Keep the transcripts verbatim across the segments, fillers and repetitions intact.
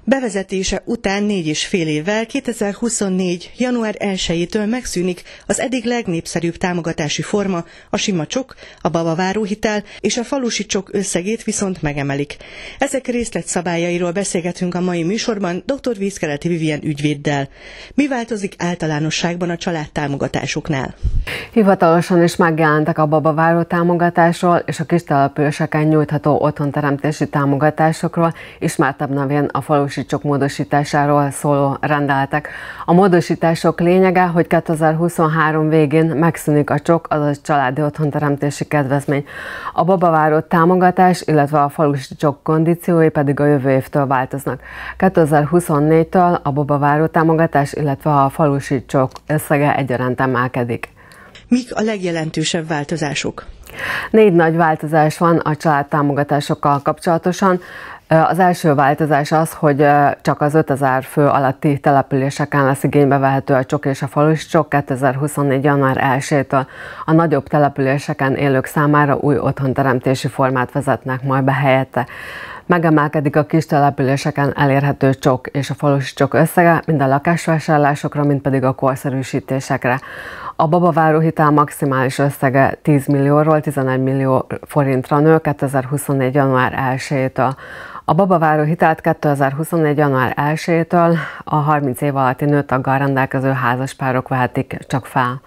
Bevezetése után négy és fél évvel kétezer-huszonnégy. január elsejétől megszűnik az eddig legnépszerűbb támogatási forma, a sima csok, a babaváróhitel, és a falusi csok összegét viszont megemelik. Ezek részletszabályairól beszélgetünk a mai műsorban dr. Vízkeleti Vivien ügyvéddel. Mi változik általánosságban a családtámogatásoknál? Hivatalosan is megjelentek a babaváró támogatásról és a kistelepüléseken nyújtható otthonteremtési támogatásokról, ismertebb nevén a falusi csok módosításáról szóló rendeletek. A módosítások lényege, hogy kétezer-huszonhárom végén megszűnik a csok, azaz családi otthonteremtési kedvezmény. A babaváró támogatás, illetve a falusi csok kondíciói pedig a jövő évtől változnak. kétezer-huszonnégytől a babaváró támogatás, illetve a falusi csok összege egyaránt emelkedik. Mik a legjelentősebb változások? Négy nagy változás van a családtámogatásokkal kapcsolatosan. Az első változás az, hogy csak az ötezer fő alatti településeken lesz igénybe vehető a csok és a falusi csok kétezer-huszonnégy. január elsejétől. A nagyobb településeken élők számára új otthonteremtési formát vezetnek majd be helyette. Megemelkedik a kis településeken elérhető csok és a falusi csok összege, mind a lakásvásárlásokra, mind pedig a korszerűsítésekre. A babaváróhitel maximális összege tíz millióról tizenegy millió forintra nő kétezer-huszonnégy. január elsejétől. A babaváróhitelt kétezer-huszonnégy. január elsejétől a harminc év alatti nőtaggal rendelkező házaspárok vehetik csak fel.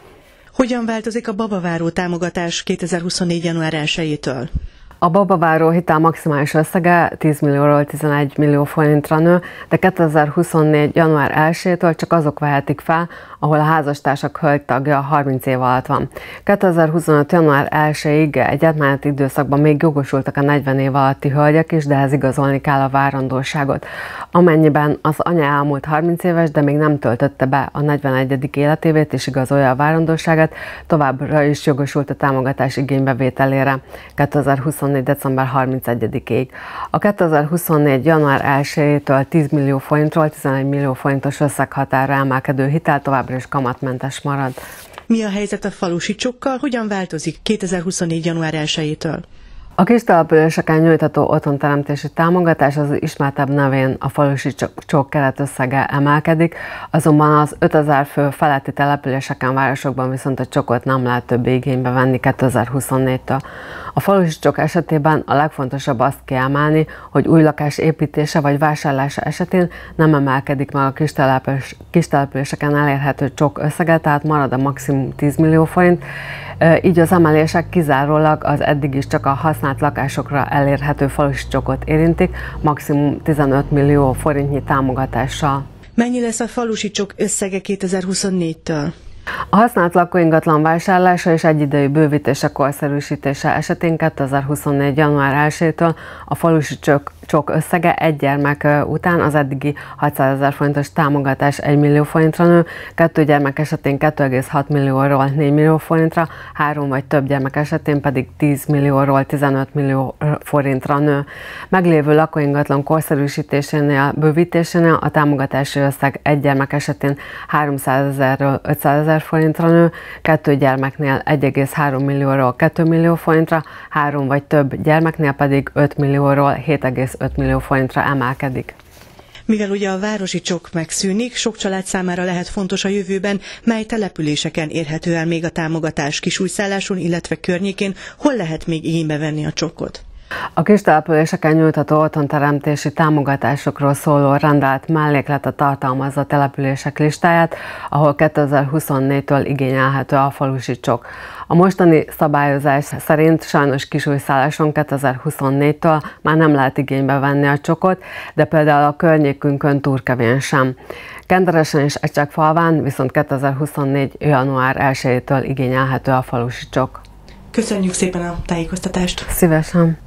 Hogyan változik a babaváró támogatás kétezer-huszonnégy. január elsejétől? A babaváró hitel maximális összege tíz millióról tizenegy millió forintra nő, de kétezer-huszonnégy. január elsejétől csak azok vehetik fel, ahol a házastársak hölgytagja harminc év alatt van. kétezer-huszonöt. január elsejéig egy átmeneti időszakban még jogosultak a negyven év alatti hölgyek is, de ehhez igazolni kell a várandóságot. Amennyiben az anya elmúlt harminc éves, de még nem töltötte be a negyvenegyedik életévét és igazolja a várandóságát, továbbra is jogosult a támogatás igénybevételére kétezer-huszonnégy. december harmincegyedikéig. A kétezer-huszonnégy. január elsejétől tíz millió forintról tizenegy millió forintos összeghatárra emelkedő hitel továbbra is kamatmentes marad. Mi a helyzet a falusi csokkal? Hogyan változik kétezer-huszonnégy. január elsejétől? A kistelepüléseken nyújtható otthonteremtési támogatás az ismertebb nevén a falusi csok keretösszege emelkedik, azonban az ötezer fő feletti településeken, városokban viszont a csokot nem lehet többé igénybe venni kétezer-huszonnégytől. A falusi csok esetében a legfontosabb azt kiemelni, hogy új lakás építése vagy vásárlása esetén nem emelkedik meg a kistelepülés, kistelepüléseken elérhető csok összege, tehát marad a maximum tíz millió forint, így az emelések kizárólag az eddig is csak a használt lakásokra elérhető falusi csokot érintik, maximum tizenöt millió forintnyi támogatással. Mennyi lesz a falusi csok összege kétezer-huszonnégytől? A használt lakóingatlan vásárlása és egyidejű bővítése, korszerűsítése esetén kétezer-huszonnégy. január elsejétől a falusi csok, csok összege egy gyermek után az eddigi hatszázezer forintos támogatás egy millió forintra nő, kettő gyermek esetén kettő egész hat millióról négy millió forintra, három vagy több gyermek esetén pedig tíz millióról tizenöt millió forintra nő. Meglévő lakóingatlan korszerűsítésénél, bővítésénél a támogatási összeg egy gyermek esetén háromszázezerről ötszázezer forintra nő, kettő gyermeknél egy egész három millióról két millió forintra, három vagy több gyermeknél pedig öt millióról hét egész öt millió forintra emelkedik. Mivel ugye a városi csok megszűnik, sok család számára lehet fontos a jövőben, mely településeken érhető el még a támogatás Kisújszálláson, illetve környékén, hol lehet még igénybe venni a csokot? A kistelepüléseken nyújtható otthonteremtési támogatásokról szóló rendelet melléklete tartalmazza a települések listáját, ahol kétezer-huszonnégytől igényelhető a falusi csok. A mostani szabályozás szerint sajnos Kisújszálláson kétezer-huszonnégytől már nem lehet igénybe venni a csokot, de például a környékünkön Turkevén sem. Kenderesen és Ecsekfalván viszont kétezer-huszonnégy. január elsejétől igényelhető a falusi csok. Köszönjük szépen a tájékoztatást! Szívesen!